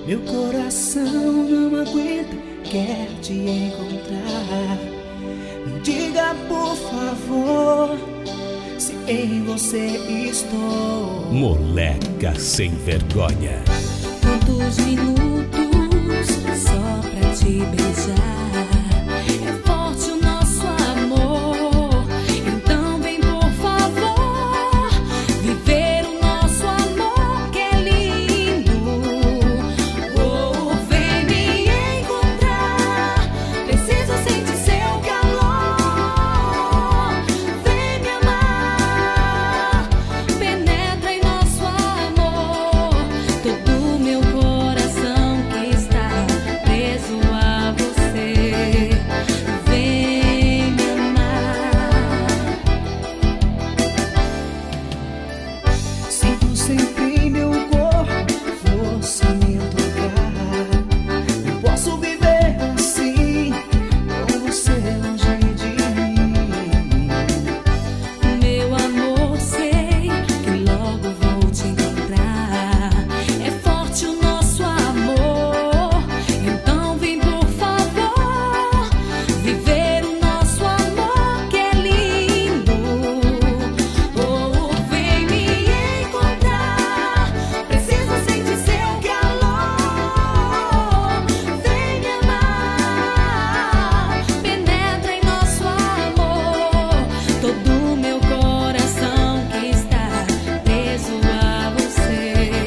Meu coração não aguenta, quer te encontrar. Me diga por favor se em você estou. Moleca sem vergonha. Quantos minutos só pra te beijar? É forte o nosso amor, então vem por favor viver o nosso amor que é lindo. Oh, vem me encontrar, preciso sentir seu calor. Vem me amar, penetra em nosso amor. Todo meu coração que está preso a você. Vem me amar. Sinto sempre em meu corpo força me tocar. Não posso viver assim com você longe de mim. Meu amor, sei que logo vou te encontrar. É forte o nosso amor, então vem por favor viver o nosso amor que é lindo. Oh, vem me encontrar, preciso sentir seu calor. Vem me amar, penetra em nosso amor. Todo meu coração que está preso a você.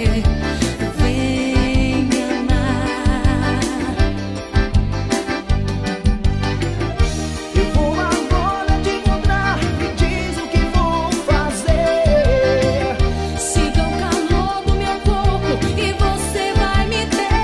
Vem me amar. Eu vou agora te encontrar, me diz o que vou fazer. Siga o calor do meu corpo e você vai me ter.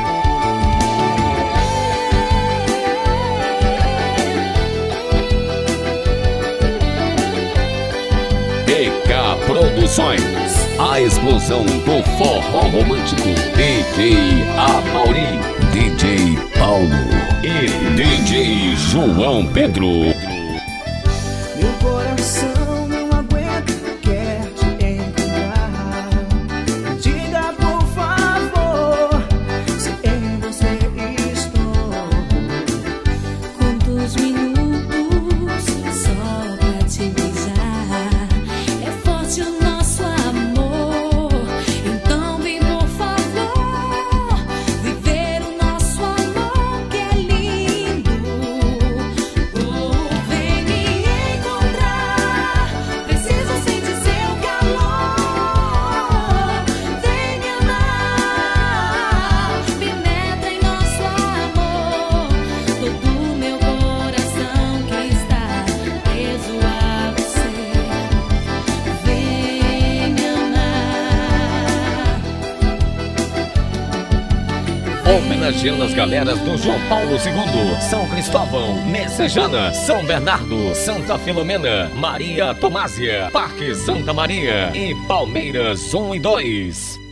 EK Produções, a explosão do forró romântico. DJ Amaury, DJ Paulo e DJ João Pedro. Meu coração não aguenta, quer te encontrar. Me diga por favor se em você estou. Quantos minutos só pra te beijar? É forte o nosso amor, então vem por favor viver o nosso amor que é lindo. Oh, vem me encontrar, preciso sentir seu calor. Vem me amar, penetra em nosso amor. Todo meu coração que está preso a você. Vem me amar. Homenageando as galeras do João Paulo II, São Cristóvão, Messejana, São Bernardo, Santa Filomena, Maria Tomásia, Parque Santa Maria e Palmeiras 1 e 2.